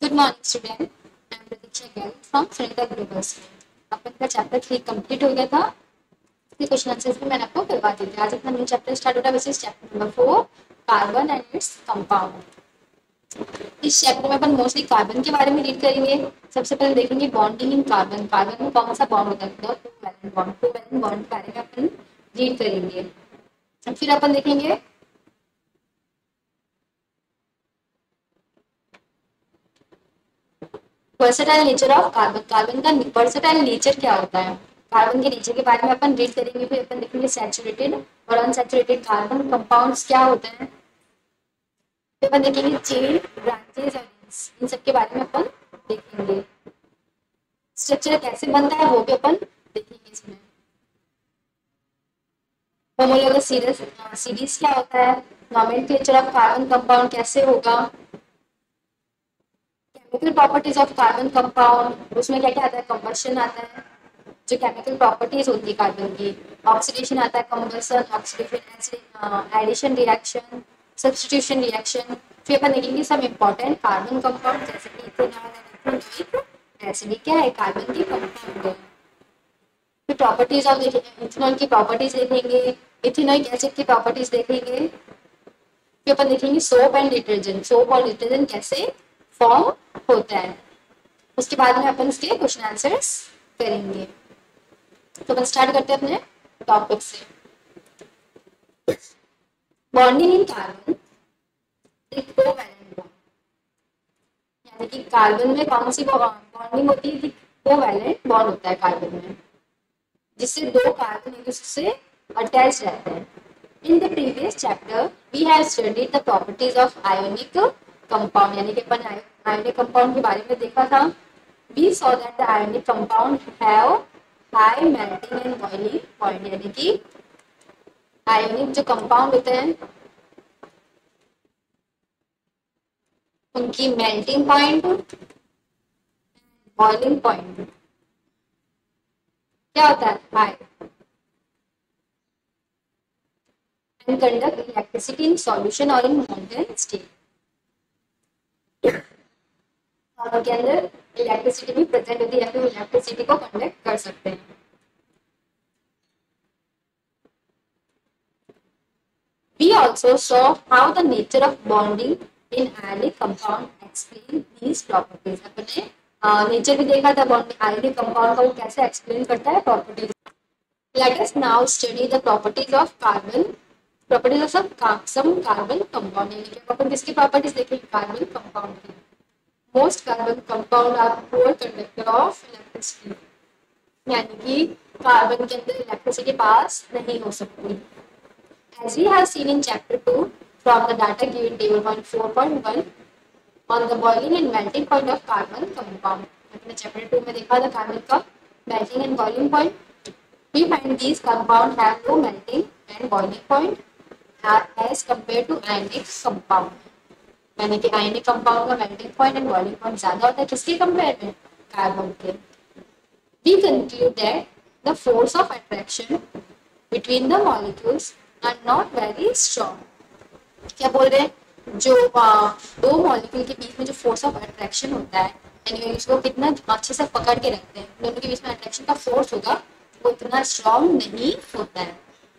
Good morning student, I am Pratiksha गैल from फ्रेंडा global. अपन का चैप्टर 3 कंप्लीट हो गया था। इसके क्वेश्चन आंसर्स भी मैंने आपको करवा दिए थे। आज अपना न्यू चैप्टर स्टार्ट हो रहा है, which is chapter number 4, carbon and it's compound. इस चैप्टर में अपन मोस्टली कार्बन के बारे में रीड करेंगे। सबसे पहले देखेंगे बॉन्डिंग इन कार्बन। कार्बन में कौन सा बॉन्ड होता है? Covalent bond. Covalent bond के बारे में अपन रीड करेंगे। फिर अपन देखेंगे versatile nature of carbon. Carbon का वर्सेटाइल नेचर क्या होता है, कार्बन के नेचर के बारे में अपन रीड करेंगे। फिर अपन देखेंगे सैचुरेटेड और अनसैचुरेटेड कार्बन कंपाउंड्स क्या होते हैं। फिर अपन देखेंगे चेन, ब्रांचेस और रिंग्स, इन सब के बारे में अपन देखेंगे। स्ट्रक्चर कैसे बनता है वो भी अपन देखेंगे इसमें। होमोलोगस सीरीज सीरीज क्या होता है, नॉमेनक्लेचर ऑफ कार्बन कंपाउंड कैसे होगा, chemical properties of carbon compound, उसमें क्या क्या आता है, कंबशन आता है, जो केमिकल प्रॉपर्टीज होती है कार्बन की, ऑक्सीडेशन आता है, combustion, oxidation, addition reaction, substitution reaction. फिर अपन देखेंगे सब इंपॉर्टेंट कार्बन कंपाउंड जैसे कि इथेनॉल एंड इथेनोइक एसिड क्या है, कार्बन की कंपाउंड है। फिर प्रॉपर्टीज ऑफ इथेनॉल की प्रॉपर्टीज देखेंगे, इथेनोइक एसिड की प्रॉपर्टीज देखेंगे। फिर अपन देखेंगे सोप एंड डिटर्जेंट, सोप और डिटर्जेंट कैसे फॉर्म होता है। उसके बाद में अपन इसके क्वेश्चन आंसर्स करेंगे। तो अपन स्टार्ट करते हैं अपने टॉपिक से। Bonding in carbon, covalent bond, यानी कि कार्बन में कौन सी बॉन्डिंग होती है, कोवैलेंट बॉन्ड होता है कार्बन में, जिससे दो कार्बन एक दूसरे से अटैच रहते हैं। In the previous chapter we have studied the properties of ionic compound, यानी कि अपन आयोनिक कंपाउंड के बारे में देखा था। We saw that the ionic compound have high melting and boiling point, यानी कि आयोनिक जो कंपाउंड होते हैं उनकी मेल्टिंग पॉइंट, बॉइलिंग पॉइंट क्या होता है, high, and conduct electricity in solution और इन मोल्टेन स्टेट। के अंदर इलेक्ट्रिसिटी भी प्रेजेंट होती है या फिर इलेक्ट्रिसिटी को कंडक्ट कर सकते हैं। We also saw how the nature of bonding in ionic compound explain these properties. अपने नेचर भी देखा था बॉन्डिंग आयोनिक कंपाउंड का, वो कैसे एक्सप्लेन करता है properties. Let us now study the properties of carbon, properties of some carbon compound, यानी कि अपन किसकी प्रॉपर्टीज देखेंगे, कार्बन कंपाउंड की। Most carbon compound are poor conductor of electricity, यानी कि कार्बन के अंदर इलेक्ट्रिसिटी पास नहीं हो सकती। As we have seen in chapter 2 from the data given table 4.1 on the boiling and melting point of carbon compound, अपने chapter 2 में देखा था कार्बन का melting and boiling point। We find these compound have low melting and boiling point as compared to ionic compound, यानी कि ionic compound का melting point and boiling point ज्यादा होता है, किसके कंपेयर में, कार्बन के। We conclude that the force of attraction between the molecules are not very strong। क्या बोल रहे हैं, जो दो मॉलिक्यूल के बीच में जो फोर्स ऑफ अट्रैक्शन होता है, यानी उसको कितना अच्छे से पकड़ के रखते हैं, दोनों के बीच में अट्रैक्शन का फोर्स होगा वो इतना स्ट्रॉन्ग नहीं होता है।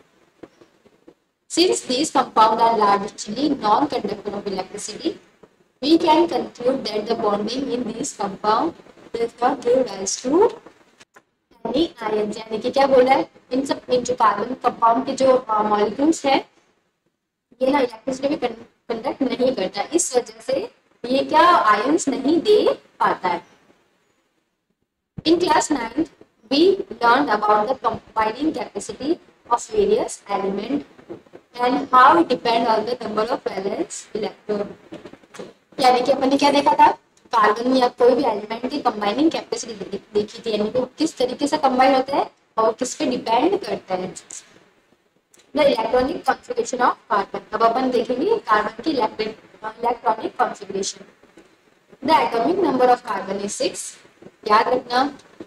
Since these compounds are largely non-conductor of electricity, we can conclude that the bonding in these compounds does not give rise to any ions। यानी कि क्या बोला है, इन जो कार्बन कंपाउंड के जो मॉलिक्यूल्स है ये ना इलेक्ट्रिसिटी भी कंडक्ट नहीं करता, इस वजह से ये क्या आयंस नहीं दे पाता है। In class 9 we learned about the combining capacity of various elements and how it depend on the number of valence electron। यानी कि अपन ने क्या देखा था, कार्बन या कोई भी एलिमेंट की कंबाइनिंग कैपेसिटी देखी थी, यानी कि किस तरीके से कंबाइन होता है और किस पे डिपेंड करता है। The electronic configuration of carbon, अब अपन देखेंगे कार्बन की electronic configuration. The atomic number of carbon is 6। याद रखना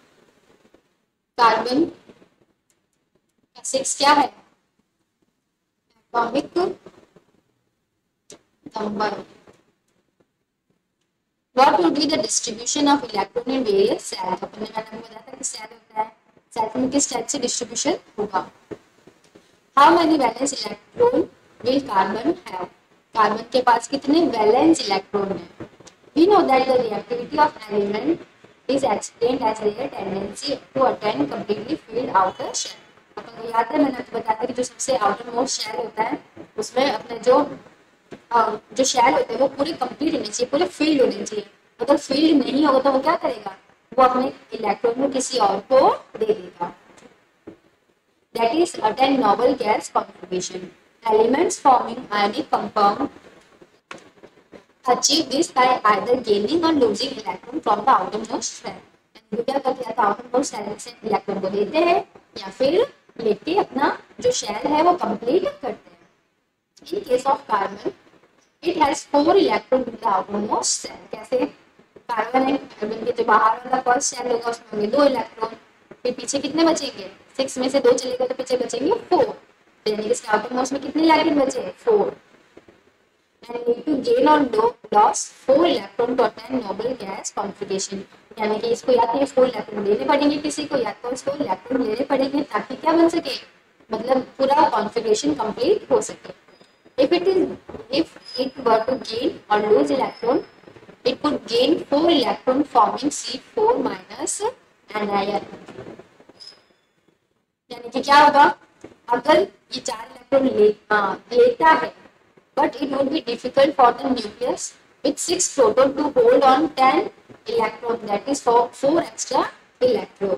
कार्बन का 6 क्या है, atomic number. What to be the distribution of electron in various cells. अपने मैंने आपको बताया था कि सेल होता है, सेल में किस टाइप से डिस्ट्रीब्यूशन होगा. How many valence electron will carbon have? Carbon के पास कितने वैलेंस इलेक्ट्रॉन है? We know that the reactivity of element is explained as their tendency to attain completely filled outer shell. अपन को याद है मैंने आपको बताया था कि जो सबसे आउटर मोस्ट शेल होता है उसमें अपने जो शेल होते हैं वो पूरे कंप्लीट होने चाहिए, पूरे फील्ड होने चाहिए. अगर फील्ड नहीं होगा तो वो क्या करेगा? वो अपने इलेक्ट्रॉन को किसी और को दे देगा. That is attain noble gas configuration. Elements forming ionic compound achieve this by either gaining or losing electron from the outermost shell. तो क्या करते हैं? outermost shell से इलेक्ट्रॉन को देते हैं या फिर लेके अपना जो शेल है वो कंप्लीट करते हैं. In case of carbon, it has 4 electrons in the outermost shell. कैसे? कार्बन है, कार्बन के जो बाहर वाला फर्स्ट शेल होगा उसमें होंगे 2 इलेक्ट्रॉन, फिर पीछे कितने बचेंगे? 6 में से 2 चलेगा तो पीछे बचेंगे 4. यानी कि इसके आउटरमोस्ट में कितने इलेक्ट्रॉन बचे? 4. and need to gain or loss 4 electron to attain noble gas configuration. यानी कि इसको या तो 4 इलेक्ट्रॉन देने पड़ेंगे किसी को या तो इसको इलेक्ट्रॉन लेने पड़ेंगे ताकि क्या बन सके? मतलब पूरा कॉन्फ़िगरेशन कंप्लीट हो सके. If it were to gain or lose electron, it could gain 4 electron forming C4 minus anion. यानी कि क्या होगा? अगर ये 4 इलेक्ट्रॉन लेता है but it would be difficult for the nucleus with 6 proton to hold on 10 electron, that is for 4 extra electron.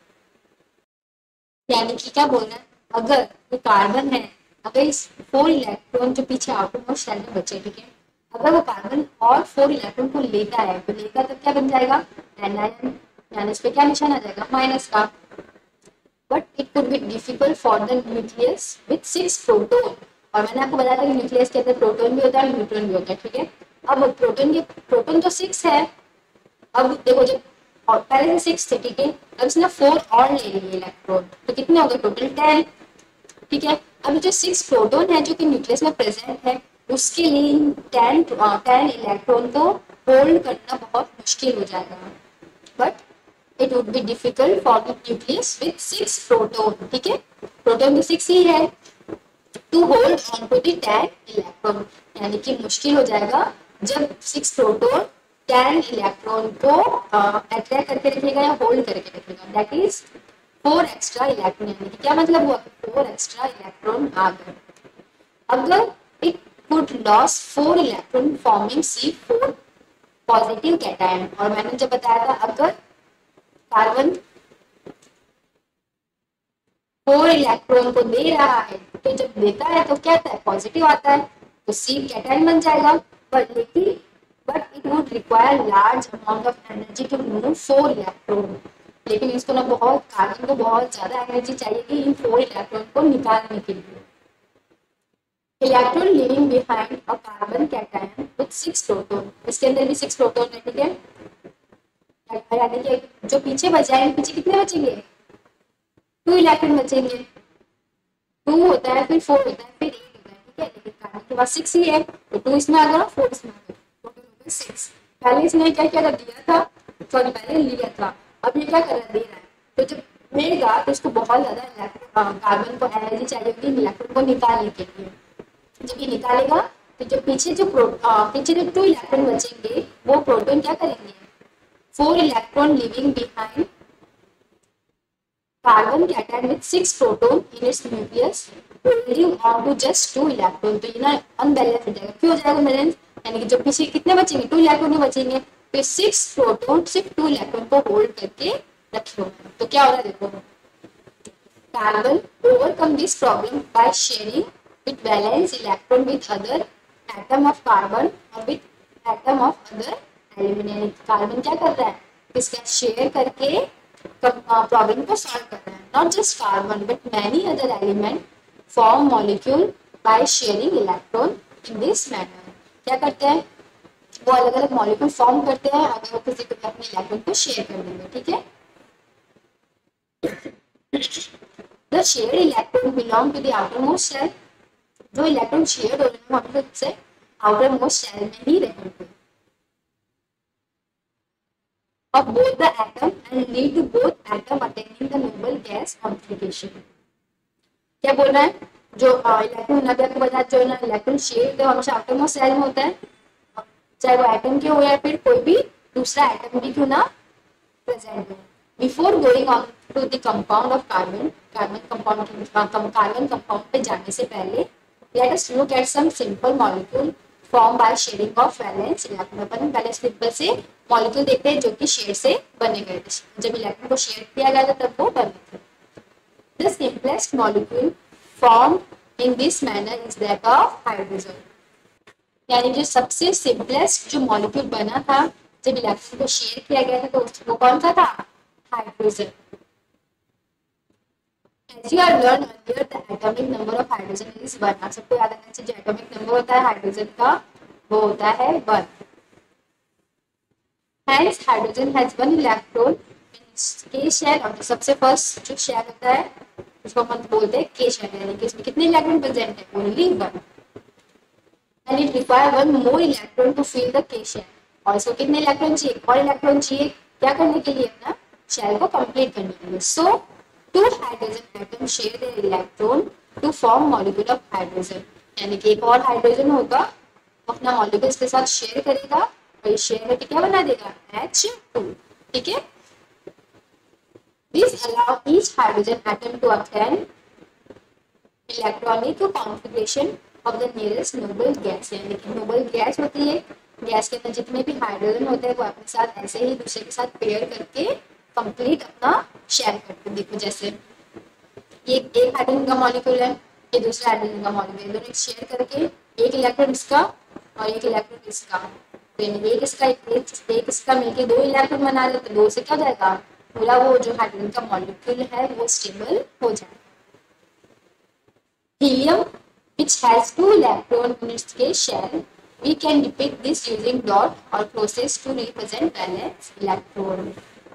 यानी कि क्या बोलना है? अगर ये कार्बन है, अगर इस 4 इलेक्ट्रॉन जो पीछे आउटरमोस्ट शेल में बचे, ठीक है, अगर वो कार्बन और 4 इलेक्ट्रॉन को लेता है तो लेगा तो क्या बन जाएगा? एनायन. यानी इस पे क्या निशान आ जाएगा? माइनस का. But it could be difficult for the nucleus with 6 proton. और मैंने आपको बताया था कि न्यूक्लियस के अंदर प्रोटॉन भी होता है न्यूट्रॉन भी होता है, ठीक है. अब प्रोटॉन तो 6 है. अब देखो जब और पहले से 6 थे, ठीक है, अब इसने 4 और ले लिए इलेक्ट्रॉन तो कितने हो गए? टोटल 10, ठीक है. अब जो 6 प्रोटॉन है जो कि न्यूक्लियस में प्रेजेंट है उसके लिए 10 इलेक्ट्रॉन को होल्ड करना बहुत मुश्किल हो जाएगा. But it would be difficult for the nucleus with 6 proton, ठीक है. प्रोटॉन तो 6 ही है to hold on to the 10 electron. यानी कि मुश्किल हो जाएगा जब 6 प्रोटॉन 10 इलेक्ट्रॉन को अट्रैक्ट करके रखेगा या होल्ड करके रखेगा. That is 4 extra electron. यानी कि क्या मतलब हुआ? 4 एक्स्ट्रा इलेक्ट्रॉन आ गए. अगर it could loss 4 electron forming C4 positive cation. और मैंने जब बताया था अगर कार्बन 4 इलेक्ट्रॉन को दे रहा है तो जब देता है तो क्या आता है? पॉजिटिव आता है, तो C कैटायन बन जाएगा. But it would require large amount of energy to move 4 electron. लेकिन इसको ना कार्बन को बहुत ज्यादा एनर्जी चाहिए कि इन 4 इलेक्ट्रॉन को निकालने के लिए. Electron living behind a carbon cation with 6 proton. इसके अंदर भी 6 प्रोटॉन है, ठीक है. यानी कि जो पीछे बच जाएंगे, पीछे कितने बचेंगे? 2 इलेक्ट्रॉन बचेंगे. 2 होता है, फिर 4 होता है, फिर 8 होता है, ठीक है. लेकिन कार्बन के पास 6 ही है तो 2 इसमें आ गया, 4 इसमें आ गया, टोटल हो गया 6. पहले इसने क्या क्या कर दिया था? सॉरी, पहले लिया था, अब ये क्या कर दे रहा है. तो जब देगा तो इसको बहुत ज्यादा कार्बन को एनर्जी चाहिए होगी इलेक्ट्रॉन को निकालने के लिए. जब ये निकालेगा तो जो पीछे जो 2 इलेक्ट्रॉन बचेंगे वो प्रोटॉन क्या करेंगे? 4 electron living behind carbon cation with 6 proton in its nucleus holding on to just 2 electron. तो ये ना अनबैलेंस हो जाएगा. क्यों हो जाएगा बैलेंस? यानी कि जो पीछे कितने बचेंगे? 2 इलेक्ट्रॉन ही बचेंगे. फिर 6 प्रोटॉन सिर्फ 2 इलेक्ट्रॉन को होल्ड करके रखे हुए हैं. तो क्या हो रहा है देखो, carbon overcome this problem by sharing with valence electron with other atom of carbon or with atom of other element. Carbon क्या कर रहा है? इसका शेयर करके प्रॉब्लम को सॉल्व कर रहा है. Not just carbon but many other element form molecule by sharing electron in this manner. क्या करते हैं? वो अलग अलग मॉलिक्यूल फॉर्म करते हैं अगर वो किसी को अपने इलेक्ट्रॉन को शेयर कर देंगे, ठीक है. The shared electron belong to the outermost shell. जो इलेक्ट्रॉन शेयर हो रहे हैं वो हमसे आउटर मोस्ट शेल में ही रहेंगे. of both the atom and lead to both atom attaining the noble gas amplification. क्या बोल रहा है, जो इलेक्ट्रॉन अभी आपको बताया, जो ना इलेक्ट्रॉन शेप तो हमेशा एटम और सेल में होता है, चाहे वो एटम के हो या फिर कोई भी दूसरा एटम भी क्यों ना प्रेजेंट हो. Before going on to the compound of carbon, carbon compound पे जाने से पहले let us look at some simple molecule form by sharing of valence electron. अपन पहले सिंपल से मॉलिक्यूल देखते हैं जो कि शेयर से बने गए थे. जब इलेक्ट्रॉन को शेयर किया गया था तब वो बने थे. The simplest molecule formed in this manner is that of hydrogen. यानी जो सबसे सिंपलेस्ट जो मॉलिक्यूल बना था जब इलेक्ट्रॉन को शेयर किया गया था, तो वो कौन सा था? Hydrogen. As you have learned earlier, the atomic number of hydrogen is 1. आप सबको याद रखना चाहिए, जो एटॉमिक नंबर होता है हाइड्रोजन का वो होता है 1. Hence hydrogen has 1 electron in its K shell. और सबसे फर्स्ट जो शेल होता है उसको हम बोलते हैं K shell, यानी कि इसमें कितने इलेक्ट्रॉन प्रेजेंट है? Only 1. And it require 1 more electron to fill the K shell. और इसको कितने इलेक्ट्रॉन चाहिए? और इलेक्ट्रॉन चाहिए क्या करने के लिए? अपना शेल को कंप्लीट करने के लिए. सो two hydrogen atoms share their electron to form molecule of hydrogen. यानी कि एक और हाइड्रोजन होगा अपना मॉलिक्यूल इसके साथ शेयर करेगा और ये शेयर करके क्या बना देगा? H2. ठीक है. This allow each hydrogen atom to obtain electronic configuration of the nearest noble gas. यानी कि नोबल गैस होती है, गैस के अंदर जितने भी हाइड्रोजन होते हैं वो अपने साथ ऐसे ही दूसरे के साथ पेयर करके कंप्लीट अपना शेयर करते हैं. देखो जैसे ये एक हाइड्रोजन का मॉलिक्यूल है, ये दूसरा हाइड्रोजन का मॉलिक्यूल, दोनों शेयर करके एक इलेक्ट्रॉन इसका और एक इलेक्ट्रॉन इसका, तो एक इसका एक इसका मिलके 2 इलेक्ट्रॉन बना दे, तो 2 से क्या हो जाएगा? पूरा वो जो हाइड्रोजन का मॉलिक्यूल है वो स्टेबल हो जाएगा. Helium, which has 2 electrons in its K shell, we can depict this using dot or crosses to represent valence electron.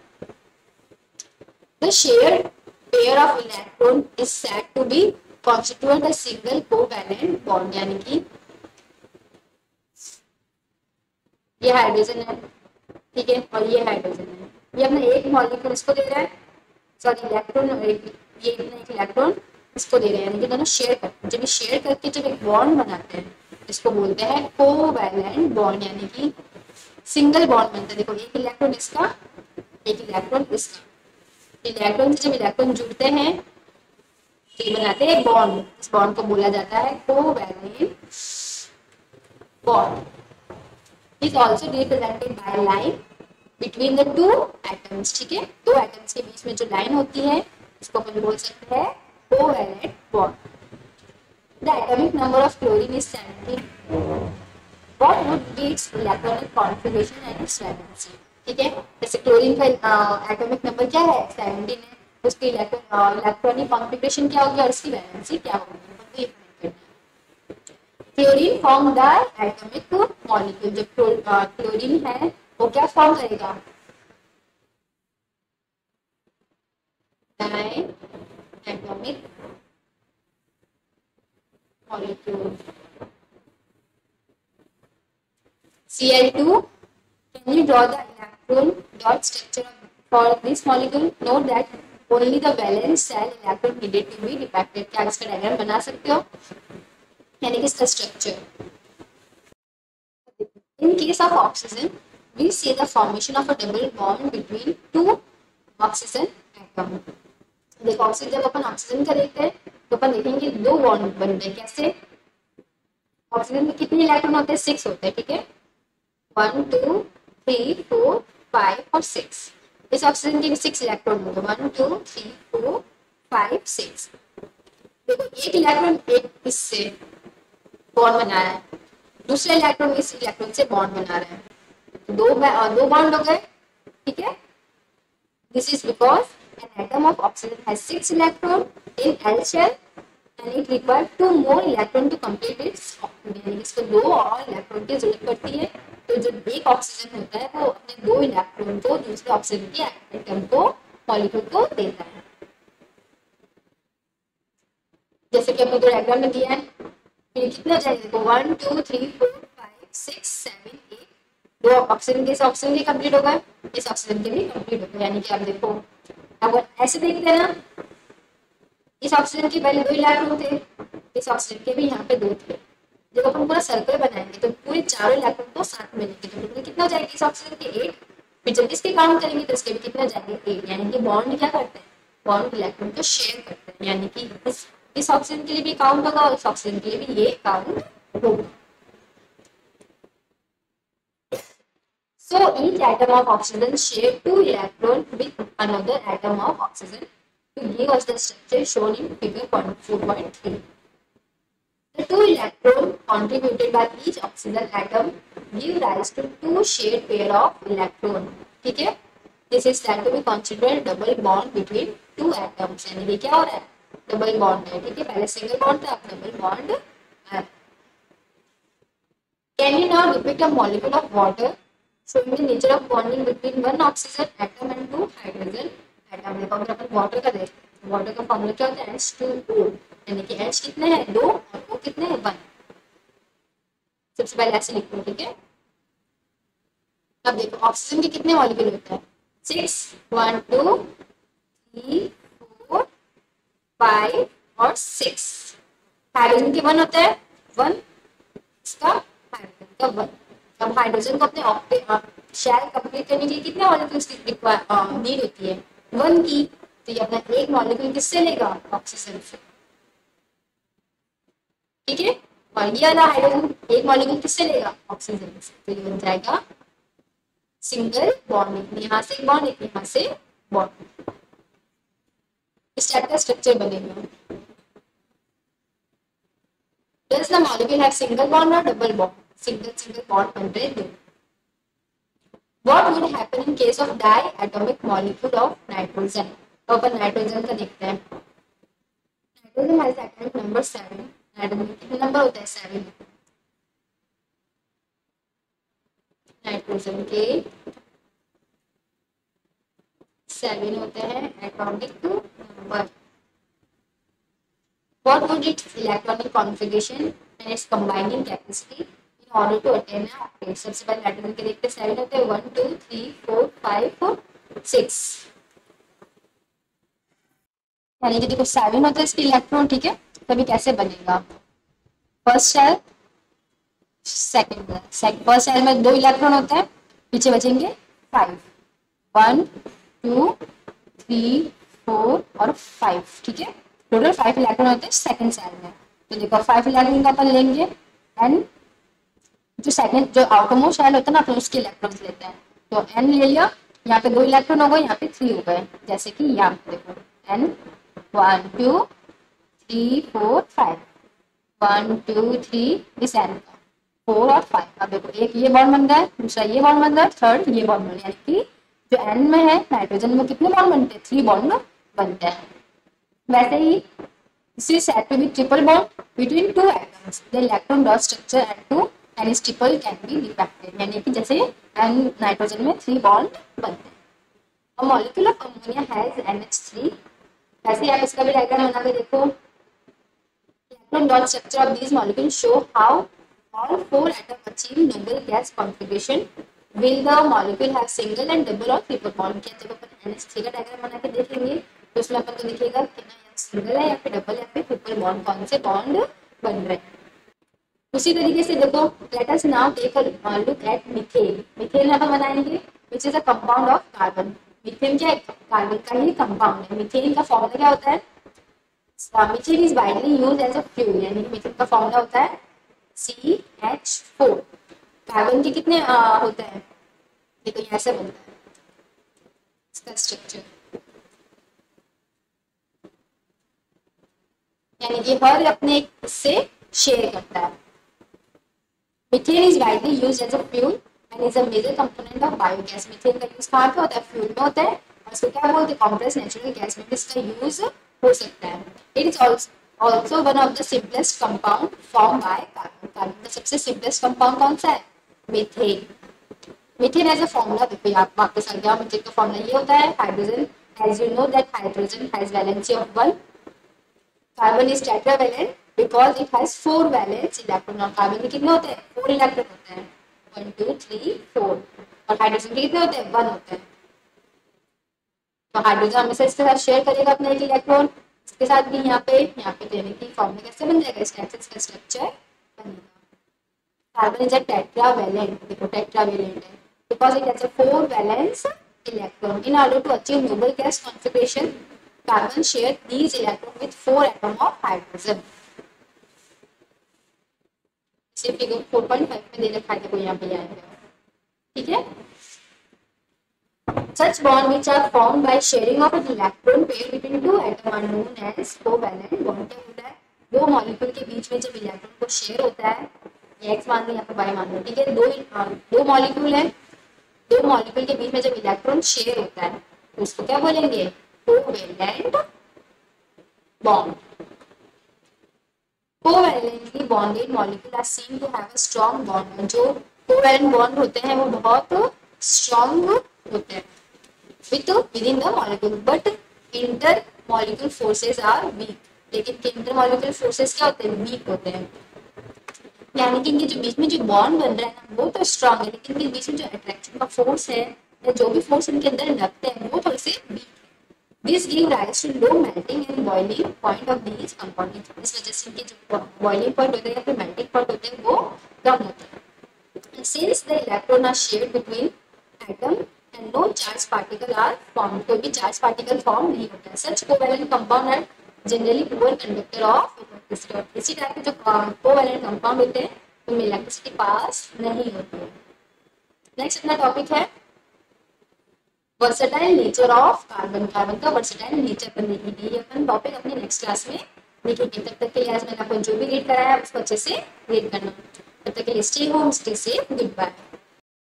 The shared pair of electron is said to be constitute a single covalent bond. यानी कि ये hydrogen है, ठीक है, और ये hydrogen है. ये अपना एक मॉलिक्यूल इसको दे रहा है, सॉरी इलेक्ट्रॉन, ये इतना एक इलेक्ट्रॉन इसको दे रहे हैं, यानी कि दोनों शेयर करते हैं. जब शेयर करके जब एक बॉन्ड बनाते हैं इसको बोलते हैं कोवैलेंट बॉन्ड, यानी कि सिंगल बॉन्ड बनता है. देखो एक इलेक्ट्रॉन इसका, एक इलेक्ट्रॉन इसका, इलेक्ट्रॉन से जब इलेक्ट्रॉन जुड़ते हैं तो ये बनाते हैं बॉन्ड. इस बॉन्ड को बोला जाता है covalent bond. Is also represented by line between the 2 atoms. ठीक है, 2 एटम्स के बीच में जो लाइन होती है इसको अपन बोल सकते हैं covalent bond. The atomic number of chlorine is 17. What would be its electronic configuration and its valency? ठीक है, जैसे क्लोरीन का एटॉमिक नंबर क्या है? 17 है. उसकी इलेक्ट्रॉनिक कॉन्फ़िगरेशन क्या होगी और उसकी वैलेंसी क्या होगी? Chlorine form the atomic molecule. जब क्लोरीन है वो क्या फॉर्म करेगा? atomic molecule. Cl2. Can you draw the electron dot structure for this molecule? Note that only the valence shell electron needed to be depicted. क्या इसका diagram बना सकते हो? यानी कि इसका structure. In case of oxygen, we see the formation of a double bond between 2 oxygen atoms. देखो oxygen, जब अपन ऑक्सीजन का देखते हैं तो अपन देखेंगे 2 बॉन्ड बन रहे हैं. कैसे? ऑक्सीजन में कितने इलेक्ट्रॉन होते हैं? 6 होते हैं. ठीक है, 1 2 3 4 5 और 6. इस ऑक्सीजन के 6 इलेक्ट्रॉन होंगे. 1 2 3 4 5 6. देखो एक इलेक्ट्रॉन एक इससे बॉन्ड बना रहा है, दूसरा इलेक्ट्रॉन इस इलेक्ट्रॉन से बॉन्ड बना रहा है, दो बॉन्ड हो गए. ठीक है, this is because an atom of oxygen has 6 electrons in L shell and it requires 2 more electrons to complete its oxygen. यानी इसको 2 और इलेक्ट्रॉन की जरूरत पड़ती है. तो जो एक ऑक्सीजन होता है वो अपने 2 इलेक्ट्रॉन को दूसरे ऑक्सीजन के एटम को मॉलिक्यूल को देता है. जैसे कि अपने तो डायग्राम में दिया है, फिर कितना चाहिए? देखो 1 2 3 4 5 6 7 8 दो ऑक्सीजन के, इस ऑक्सीजन के कंप्लीट हो गए, इस ऑक्सीजन के भी कंप्लीट हो गए। यानी कि आप देखो अगर ऐसे देखते हैं ना, इस ऑक्सीजन के पहले 2 इलेक्ट्रॉन थे, इस ऑक्सीजन के भी यहाँ पे 2 थे। जब अपन पूरा सर्कल बनाएंगे तो पूरे चारों इलेक्ट्रॉन को साथ में लेंगे तो टोटल कितना हो जाएगा इस ऑक्सीजन के 8। फिर जब इसके काउंट करेंगे तो इसके भी कितना जाएंगे 8। यानी कि बॉन्ड क्या करते हैं, बॉन्ड इलेक्ट्रॉन को शेयर करते हैं। यानी कि इस ऑक्सीजन के लिए भी काउंट होगा और इस ऑक्सीजन के लिए भी ये काउंट होगा। So each atom of oxygen share 2 electrons with another atom of oxygen to give us the structure shown in figure 4.3. The 2 electrons contributed by each oxygen atom give rise to 2 shared pair of electrons. ठीक है, this is said to be considered double bond between 2 atoms. यानी कि क्या हो रहा है, double bond है। ठीक है, पहले सिंगल बॉन्ड था, अब डबल बॉन्ड है। Can you now depict a molecule of water showing the nature of bonding between one oxygen atom and 2 hydrogen atom? देखो अगर अपन वाटर का देखते हैं, वाटर का फॉर्मूला क्या होता है, H2O। यानी कि H कितने हैं 2 और O कितने हैं 1। सबसे पहले ऐसे लिखते हैं। ठीक है, अब देखो ऑक्सीजन के कितने मॉलिक्यूल होते हैं, 6, 1 2 3 4 5 और 6। हाइड्रोजन के 1 होता है 1, इसका हाइड्रोजन का 1। अब हाइड्रोजन को अपने ऑक्टेट शेल कंप्लीट करने के लिए कितने मॉलिक्यूल्स की नीड होती है, 1 की। तो ये अपना एक मॉलिक्यूल किससे लेगा, ऑक्सीजन से। ठीक है, और ये वाला हाइड्रोजन एक मॉलिक्यूल किससे लेगा, ऑक्सीजन से। तो ये बन जाएगा सिंगल बॉन्ड, यहाँ से एक बॉन्ड, एक यहाँ से बॉन्ड। इस टाइप का स्ट्रक्चर बनेगा। Does the molecule have single bond or double bond? Single bond बन रहे दो। What would happen in case of diatomic molecule of nitrogen? तो अपन नाइट्रोजन का देखते हैं। Nitrogen has atomic number 7। Nitrogen कितने नंबर होता है, 7। नाइट्रोजन के 7 होते हैं atomic number. What would its electronic configuration and its combining capacity in order to attain an octet? सबसे पहले नाइट्रोजन के देखते हैं, 7 होते हैं, 1 2 3 4 5 6। यानी कि देखो 7 होता है इसके इलेक्ट्रॉन। ठीक है, तभी कैसे बनेगा, first shell second. First shell में 2 इलेक्ट्रॉन होता है, पीछे बचेंगे 5, 1 2 3 4 और 5। ठीक है, टोटल 5 इलेक्ट्रॉन होते हैं सेकंड सेल में। तो देखो 5 इलेक्ट्रॉन का अपन लेंगे एन, जो सेकंड जो आउटर मोस्ट शेल होता है ना, अपन उसके इलेक्ट्रॉन्स लेते हैं। तो एन ले लिया, यहाँ पे 2 इलेक्ट्रॉन हो गए, यहाँ पे 3 हो गए। जैसे कि यहाँ पे देखो एन 1 2 3 4 5, 1 2 3 इस एन का 4 और 5। अब देखो एक ये बॉन्ड बन रहा है, दूसरा ये बॉन्ड बन रहा है, थर्ड ये बॉन्ड बन रहा है। यानी कि जो एन में है नाइट्रोजन में कितने बॉन्ड बनते हैं, 3 बॉन्ड बनते हैं। वैसे ही this is said to be triple bond between 2 atoms. The electron dot structure N2 and its triple can be depicted. यानी कि जैसे N नाइट्रोजन में 3 बॉन्ड बनते हैं। A molecule of ammonia has NH3. ऐसे आप इसका भी डायग्राम बना के देखो। Electron dot structure of these molecules show how all 4 atoms achieve noble gas configuration. Will the molecule have single and double or triple bond? क्या जब अपन NH3 का डायग्राम बना के देखेंगे तो उसमें अपन को दिखेगा कि सिंगल है या फिर डबल या फिर ट्रिपल बॉन्ड, कौन से बॉन्ड बन रहे हैं। उसी तरीके से देखो let us now take a look at methane. Methane यहाँ पर बनाएंगे which is a compound of carbon. Methane क्या है, कार्बन का ही कंपाउंड है। मीथेन का फॉर्मूला क्या होता है, methane is widely used as a fuel. यानी मीथेन का फॉर्मूला होता है CH4। कार्बन के कितने होते हैं, देखो यहाँ से बनता है इसका स्ट्रक्चर। यानी कि हर अपने से शेयर करता है। Methane is widely used as a fuel and is a major component of biogas. Methane का यूज कहाँ पे होता है, फ्यूल में होता है। और इसको क्या बोलते हैं, कॉम्प्रेस्ड नेचुरल गैस में भी इसका यूज हो सकता है। It is also one of the simplest compound form by carbon. Carbon का सबसे सिंपलेस्ट कंपाउंड कौन सा है, methane. Methane as a formula देखो आप वापस आ गया। मीथेन का फॉर्मूला ये होता है hydrogen, as you know that hydrogen has valency of 1। Carbon is tetravalent because it has 4 valence electron. और कार्बन के कितने होते हैं, 4 इलेक्ट्रॉन होते हैं। 1 2 3 4 और हाइड्रोजन के कितने होते हैं 1 होते हैं। तो हाइड्रोजन हमेशा इसके साथ शेयर करेगा अपना एक इलेक्ट्रॉन, इसके साथ भी यहाँ पे तो यानी कि फॉर्मूला कैसे बन जाएगा, इस टाइप से इसका स्ट्रक्चर बनेगा। कार्बन इज अ टेट्रावैलेंट, देखो टेट्रावैलेंट है because it has a 4 valence electron. In order to achieve noble gas configuration carbon share these electron with 4 atom of hydrogen. इसे फिगर 4.5 में दे रखा है, देखो यहाँ पे आएगा, ठीक है। Such bonds which are formed by sharing of an electron pair between two atoms are known as covalent bond। क्या होता है, दो मॉलिक्यूल के बीच में जब इलेक्ट्रॉन को शेयर होता है, ये x मान लो या फिर y मान लो, ठीक है, दो मॉलिक्यूल है, दो मॉलिक्यूल के बीच में जब इलेक्ट्रॉन शेयर होता है तो उसको क्या बोलेंगे, covalent bond. Covalently bonded molecule are seen to have a strong bond. जो कोवेलेंट बॉन्ड होते हैं वो बहुत स्ट्रांग होते हैं within the molecule, but intermolecular forces are weak। लेकिन इंटरमॉलिक्यूलर फोर्सेस क्या होते हैं, वीक होते हैं। यानी कि इनके जो बीच में जो बॉन्ड बन रहा है ना वो तो स्ट्रांग है, लेकिन इनके बीच में जो अट्रैक्शन का फोर्स है या जो भी फोर्स इनके अंदर लगते हैं वो थोड़े से वीक है। This give rise to low melting and boiling point of these compound. इस वजह से इनके जो बॉइलिंग पॉइंट होते हैं या फिर मेल्टिंग पॉइंट होते हैं वो कम होते हैं। Since the electron are shared between atom and no charge particle are formed, कोई भी चार्ज पार्टिकल फॉर्म नहीं होता है। Such covalent compound are generally poor conductor of electricity. इसी टाइप के जो कोवैलेंट कंपाउंड होते हैं उनमें इलेक्ट्रिसिटी पास नहीं होती है। नेक्स्ट अपना टॉपिक है versatile nature of carbon. Carbon का वर्सेटाइल नेचर करने के लिए अपन टॉपिक अपनी नेक्स्ट क्लास में देखेंगे। तब तक के लिए आज मैंने आपको जो भी रीड कराया उसको अच्छे से रीड करना। तब तक के लिए stay home, stay safe, good bye.